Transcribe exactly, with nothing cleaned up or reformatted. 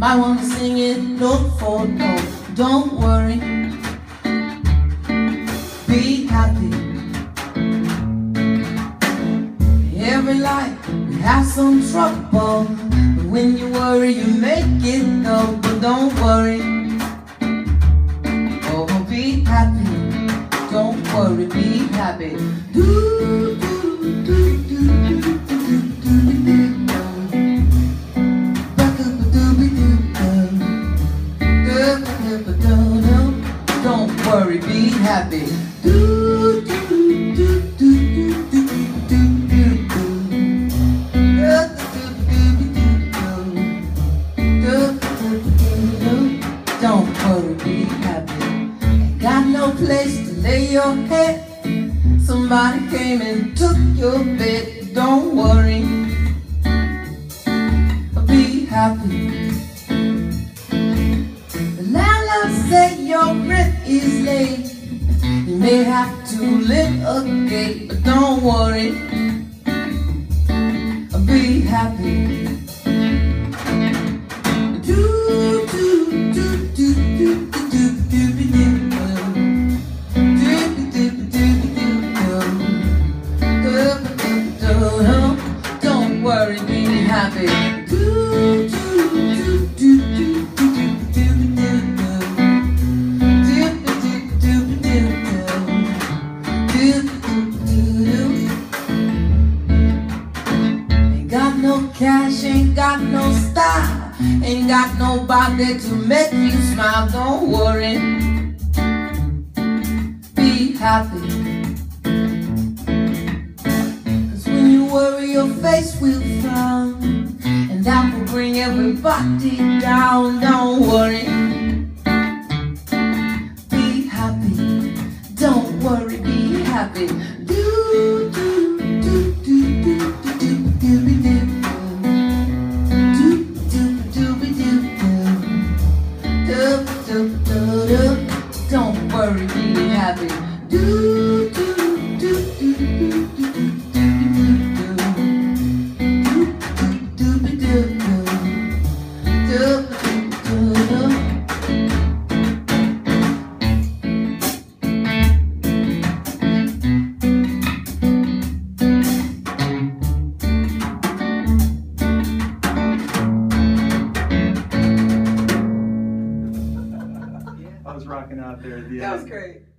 Might want to sing it note for note. Don't worry, be happy. Every life we have some trouble, but when you worry you make it go. But don't worry, oh be happy. Don't worry, be happy. Do, do, do, do, do, do, do, do, do. Don't worry, be happy. Do, do, do, do, do, do, do, do, do. Don't worry, be happy. Ain't got no place to lay your head. Somebody came and took your bed. Don't worry, be happy. The landlord say your rent is late. You may have to lift a gate, but don't worry, be happy. Do, do, do, do, do, do, do, do, do. Don't worry, be happy. Do, do, do, do, do, do, do, do, Ain't got no cash, ain't got no style, ain't got nobody to make you smile. Don't worry, be happy. Worry, your face will frown, and that will bring everybody down. Don't worry, be happy. Don't worry, be happy. Do, do, do, do, do, do, do, do, do, do, do, do, do. Don't worry, be happy. Do, do, do, do, do, do. I was rocking out there at the That end. was great.